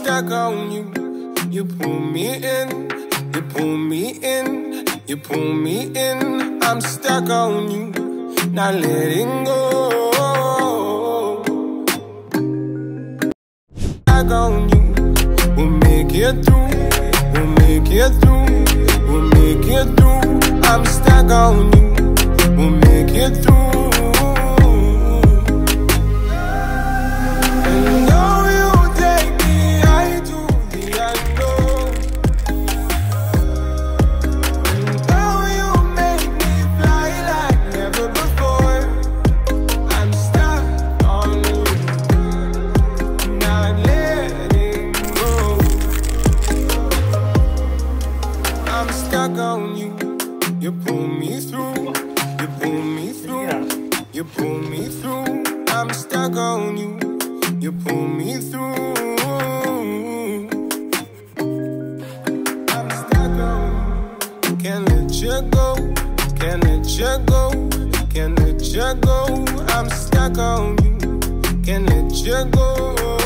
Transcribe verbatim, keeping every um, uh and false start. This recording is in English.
stuck on you. You pull me in, you pull me in, you pull me in. I'm stuck on you, not letting go. Stuck on you, we'll make it through, we'll make it through, we'll make it through. I'm stuck on you, we'll make it through. Stuck on you, you pull me through, you pull me through, you pull me through. I'm stuck on you, you pull me through. I'm stuck on you, can't let you go, can't let you go, can't let you go. I'm stuck on you, can't let you go.